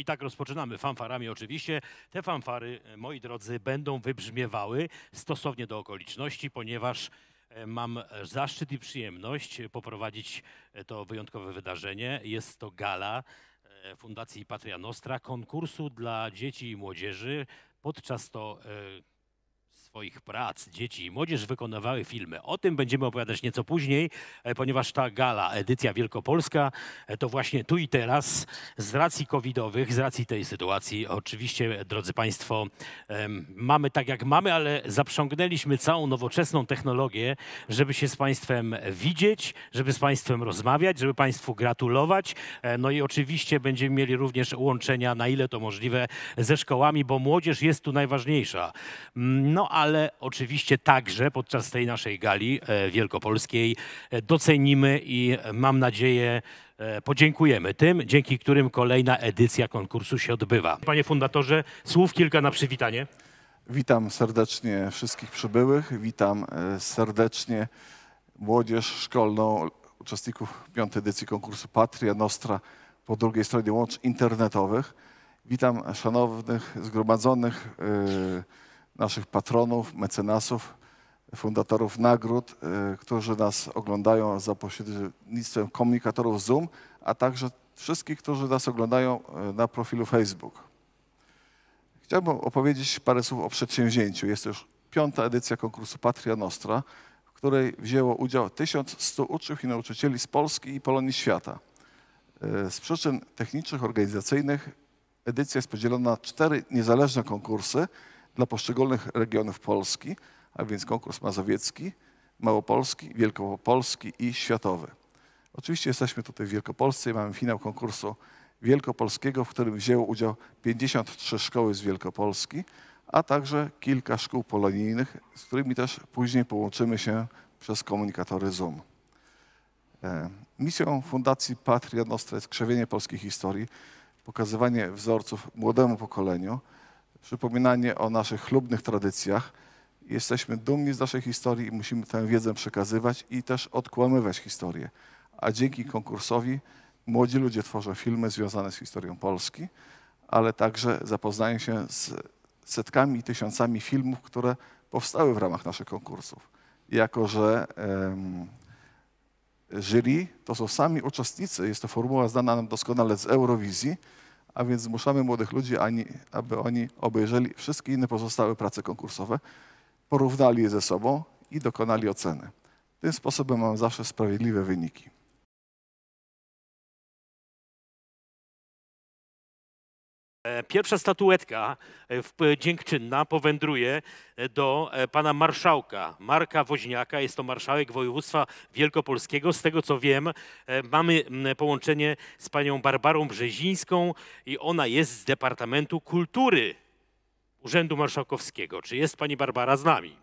tak rozpoczynamy fanfarami oczywiście. Te fanfary, moi drodzy, będą wybrzmiewały stosownie do okoliczności, ponieważ mam zaszczyt i przyjemność poprowadzić to wyjątkowe wydarzenie. Jest to gala Fundacji Patria Nostra, konkursu dla dzieci i młodzieży. Podczas to swoich prac dzieci i młodzież wykonywały filmy. O tym będziemy opowiadać nieco później, ponieważ ta gala, edycja wielkopolska, to właśnie tu i teraz z racji covidowych, z racji tej sytuacji, oczywiście, drodzy Państwo, mamy tak jak mamy, ale zaprzągnęliśmy całą nowoczesną technologię, żeby się z Państwem widzieć, żeby z Państwem rozmawiać, żeby Państwu gratulować. No i oczywiście będziemy mieli również łączenia, na ile to możliwe, ze szkołami, bo młodzież jest tu najważniejsza. No ale oczywiście także podczas tej naszej gali wielkopolskiej docenimy i mam nadzieję podziękujemy tym, dzięki którym kolejna edycja konkursu się odbywa. Panie fundatorze, słów kilka na przywitanie. Witam serdecznie wszystkich przybyłych, witam serdecznie młodzież szkolną, uczestników 5. edycji konkursu Patria Nostra po drugiej stronie łączy internetowych. Witam szanownych zgromadzonych naszych patronów, mecenasów, fundatorów nagród, którzy nas oglądają za pośrednictwem komunikatorów Zoom, a także wszystkich, którzy nas oglądają na profilu Facebook. Chciałbym opowiedzieć parę słów o przedsięwzięciu. Jest to już 5. edycja konkursu Patria Nostra, w której wzięło udział 1100 uczniów i nauczycieli z Polski i Polonii świata. Z przyczyn technicznych, organizacyjnych edycja jest podzielona na 4 niezależne konkursy dla poszczególnych regionów Polski, a więc konkurs mazowiecki, małopolski, wielkopolski i światowy. Oczywiście jesteśmy tutaj w Wielkopolsce i mamy finał konkursu wielkopolskiego, w którym wzięło udział 53 szkoły z Wielkopolski, a także kilka szkół polonijnych, z którymi też później połączymy się przez komunikatory Zoom. Misją Fundacji Patria Nostra jest krzewienie polskiej historii, pokazywanie wzorców młodemu pokoleniu, przypominanie o naszych chlubnych tradycjach. Jesteśmy dumni z naszej historii i musimy tę wiedzę przekazywać i też odkłamywać historię. A dzięki konkursowi młodzi ludzie tworzą filmy związane z historią Polski, ale także zapoznają się z setkami i tysiącami filmów, które powstały w ramach naszych konkursów. Jako że jury to są sami uczestnicy, jest to formuła znana nam doskonale z Eurowizji, a więc zmuszamy młodych ludzi, aby oni obejrzeli wszystkie inne pozostałe prace konkursowe, porównali je ze sobą i dokonali oceny. Tym sposobem mamy zawsze sprawiedliwe wyniki. Pierwsza statuetka dziękczynna powędruje do pana marszałka Marka Woźniaka. Jest to marszałek województwa wielkopolskiego. Z tego co wiem, mamy połączenie z panią Barbarą Brzezińską i ona jest z Departamentu Kultury Urzędu Marszałkowskiego. Czy jest pani Barbara z nami?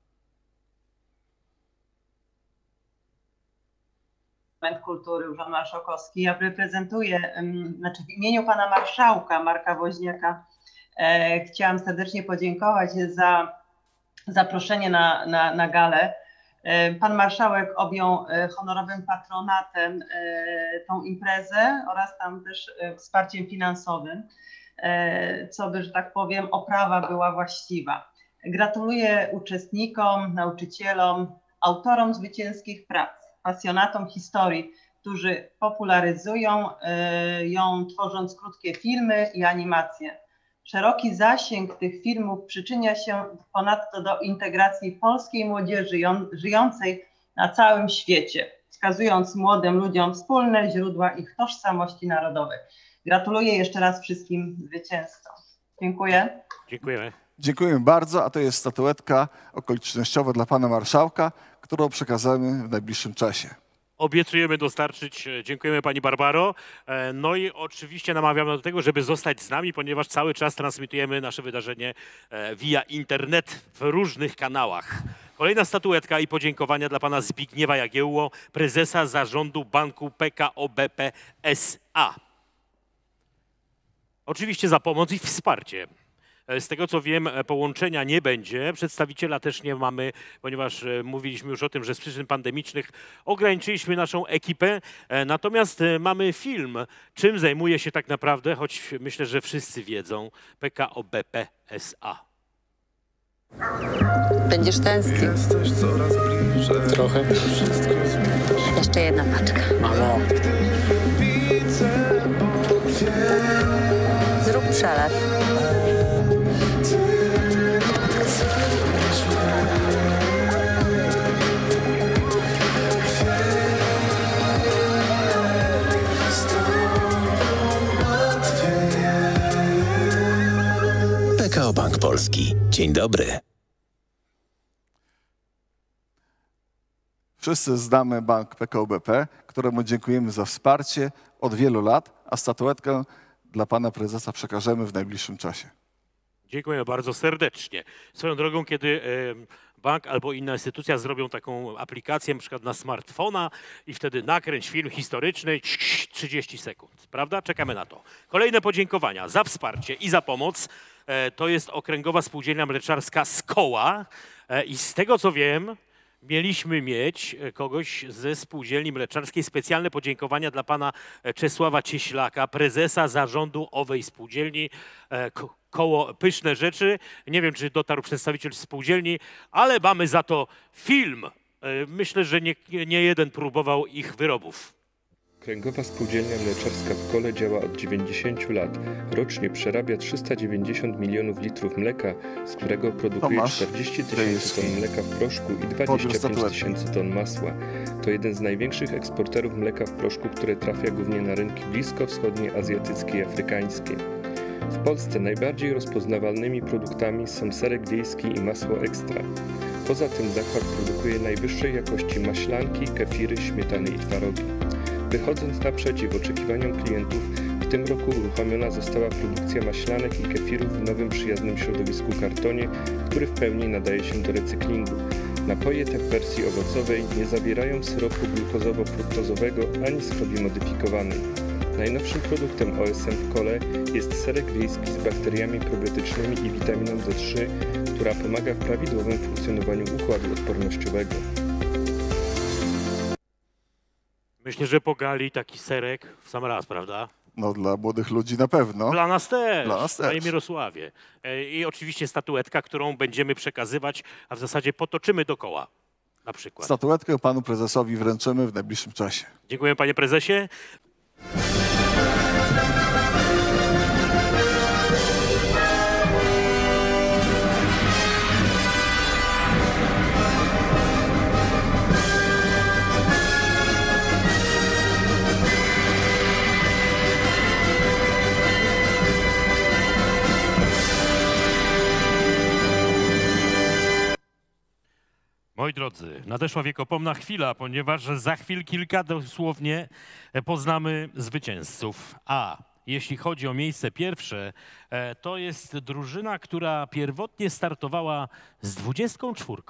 Kultury, Urząd Marszałkowski. Ja reprezentuję, znaczy w imieniu pana marszałka Marka Woźniaka chciałam serdecznie podziękować za zaproszenie na galę. Pan marszałek objął honorowym patronatem tą imprezę oraz tam też wsparciem finansowym, co by, że tak powiem, oprawa była właściwa. Gratuluję uczestnikom, nauczycielom, autorom zwycięskich prac, pasjonatom historii, którzy popularyzują ją, tworząc krótkie filmy i animacje. Szeroki zasięg tych filmów przyczynia się ponadto do integracji polskiej młodzieży żyjącej na całym świecie, wskazując młodym ludziom wspólne źródła ich tożsamości narodowej. Gratuluję jeszcze raz wszystkim zwycięzcom. Dziękuję. Dziękujemy. Dziękujemy bardzo, a to jest statuetka okolicznościowa dla pana marszałka, którą przekazamy w najbliższym czasie. Obiecujemy dostarczyć. Dziękujemy pani Barbaro. No i oczywiście namawiamy do tego, żeby zostać z nami, ponieważ cały czas transmitujemy nasze wydarzenie via internet w różnych kanałach. Kolejna statuetka i podziękowania dla pana Zbigniewa Jagiełło, prezesa zarządu banku PKO BP SA. Oczywiście za pomoc i wsparcie Z tego co wiem, połączenia nie będzie, przedstawiciela też nie mamy, ponieważ mówiliśmy już o tym, że z przyczyn pandemicznych ograniczyliśmy naszą ekipę. Natomiast mamy film, czym zajmuje się tak naprawdę, choć myślę, że wszyscy wiedzą, PKO BP SA. Będziesz tęsknił. Jesteś coraz bliżej. Trochę. Wszystko zmienia się. Jeszcze jedna paczka. Mamo, Widzę potwierdź. Zrób przelew. PKO Bank Polski. Dzień dobry. Wszyscy znamy bank PKO BP, któremu dziękujemy za wsparcie od wielu lat, a statuetkę dla pana prezesa przekażemy w najbliższym czasie. Dziękuję bardzo serdecznie. Swoją drogą, kiedy bank albo inna instytucja zrobią taką aplikację, na przykład na smartfona i wtedy nakręć film historyczny, 30 sekund, prawda? Czekamy na to. Kolejne podziękowania za wsparcie i za pomoc. To jest Okręgowa Spółdzielnia Mleczarska Skoła i z tego co wiem, mieliśmy mieć kogoś ze Spółdzielni Mleczarskiej. Specjalne podziękowania dla pana Czesława Cieślaka, prezesa zarządu owej spółdzielni. Koło Pyszne Rzeczy. Nie wiem, czy dotarł przedstawiciel spółdzielni, ale mamy za to film. Myślę, że nie jeden próbował ich wyrobów. Okręgowa Spółdzielnia Mleczarska w Kole działa od 90 lat. Rocznie przerabia 390 milionów litrów mleka, z którego produkuje Tomasz 40 tysięcy ton mleka w proszku i 25 tysięcy ton masła. To jeden z największych eksporterów mleka w proszku, które trafia głównie na rynki bliskowschodnie, azjatyckie i afrykańskie. W Polsce najbardziej rozpoznawalnymi produktami są serek wiejski i masło ekstra. Poza tym zakład produkuje najwyższej jakości maślanki, kefiry, śmietany i twarogi. Wychodząc naprzeciw oczekiwaniom klientów, w tym roku uruchomiona została produkcja maślanek i kefirów w nowym przyjaznym środowisku kartonie, który w pełni nadaje się do recyklingu. Napoje te w wersji owocowej nie zawierają syropu glukozowo-fruktozowego ani skrobi modyfikowanej. Najnowszym produktem OSM w Kole jest serek wiejski z bakteriami probiotycznymi i witaminą D3, która pomaga w prawidłowym funkcjonowaniu układu odpornościowego. Myślę, że po gali taki serek w sam raz, prawda? No dla młodych ludzi na pewno. Dla nas też, Dla nas też. Panie Mirosławie. I oczywiście statuetka, którą będziemy przekazywać, a w zasadzie potoczymy dookoła na przykład. Statuetkę panu prezesowi wręczymy w najbliższym czasie. Dziękuję panie prezesie. Moi drodzy, nadeszła wiekopomna chwila, ponieważ za chwil kilka dosłownie poznamy zwycięzców. A jeśli chodzi o miejsce pierwsze, to jest drużyna, która pierwotnie startowała z 24.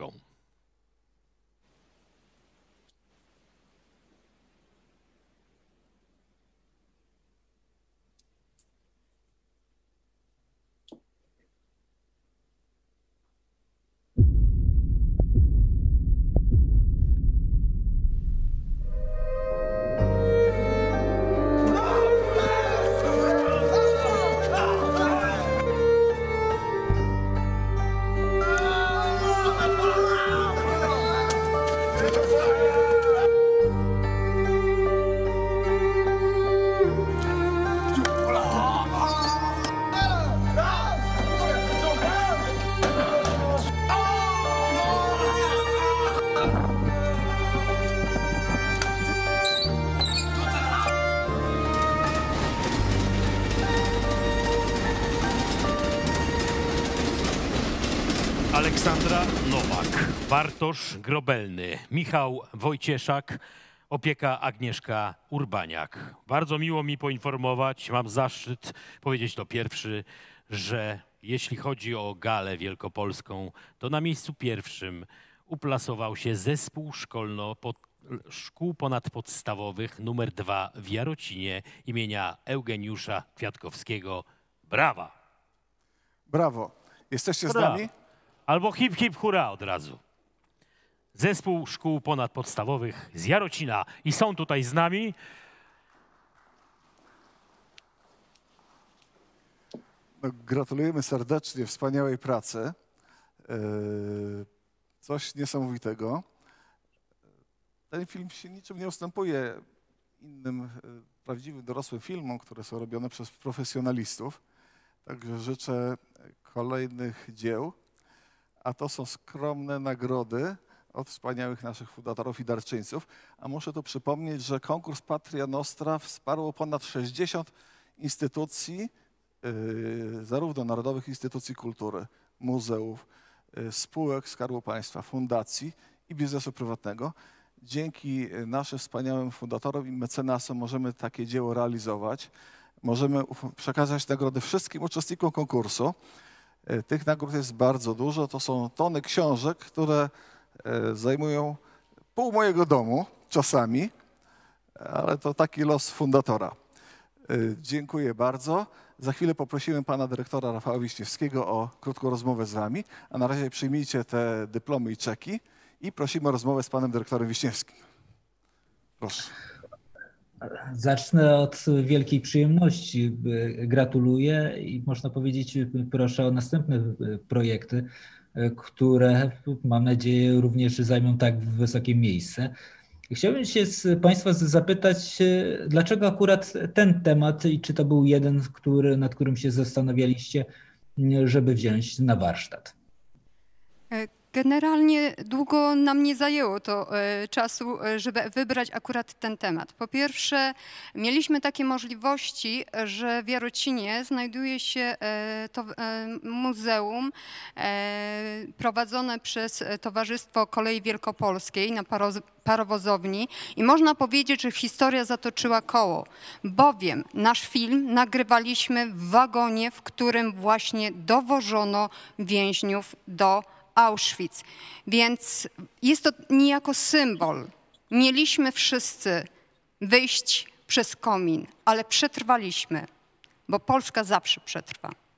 Aleksandra Nowak, Bartosz Grobelny, Michał Wojcieszak, opieka Agnieszka Urbaniak. Bardzo miło mi poinformować, mam zaszczyt powiedzieć to pierwszy, że jeśli chodzi o galę wielkopolską, to na miejscu pierwszym uplasował się zespół szkół ponadpodstawowych numer 2 w Jarocinie imienia Eugeniusza Kwiatkowskiego. Brawa! Brawo. Jesteście z Hurra. nami? Albo hip, hip, hurra od razu. Zespół Szkół Ponadpodstawowych z Jarocina i są tutaj z nami. No, gratulujemy serdecznie wspaniałej pracy. Coś niesamowitego. Ten film się niczym nie ustępuje innym prawdziwym dorosłym filmom, które są robione przez profesjonalistów. Także życzę kolejnych dzieł, a to są skromne nagrody od wspaniałych naszych fundatorów i darczyńców. A muszę tu przypomnieć, że konkurs Patria Nostra wsparło ponad 60 instytucji, zarówno narodowych instytucji kultury, muzeów, spółek Skarbu Państwa, fundacji i biznesu prywatnego. Dzięki naszym wspaniałym fundatorom i mecenasom możemy takie dzieło realizować. Możemy przekazać nagrody wszystkim uczestnikom konkursu. Tych nagród jest bardzo dużo. To są tony książek, które zajmują pół mojego domu czasami, ale to taki los fundatora. Dziękuję bardzo. Za chwilę poprosimy pana dyrektora Rafała Wiśniewskiego o krótką rozmowę z wami, a na razie przyjmijcie te dyplomy i czeki i prosimy o rozmowę z panem dyrektorem Wiśniewskim. Proszę. Zacznę od wielkiej przyjemności. Gratuluję i można powiedzieć, proszę o następne projekty, które mam nadzieję również zajmą tak wysokie miejsce. Chciałbym się Państwa zapytać, dlaczego akurat ten temat i czy to był jeden, nad którym się zastanawialiście, żeby wziąć na warsztat? Generalnie długo nam nie zajęło to czasu, żeby wybrać akurat ten temat. Po pierwsze, mieliśmy takie możliwości, że w Jarocinie znajduje się to muzeum prowadzone przez Towarzystwo Kolei Wielkopolskiej na parowozowni i można powiedzieć, że historia zatoczyła koło, bowiem nasz film nagrywaliśmy w wagonie, w którym właśnie dowożono więźniów do Auschwitz. Więc jest to niejako symbol. Mieliśmy wszyscy wyjść przez komin, ale przetrwaliśmy, bo Polska zawsze przetrwa.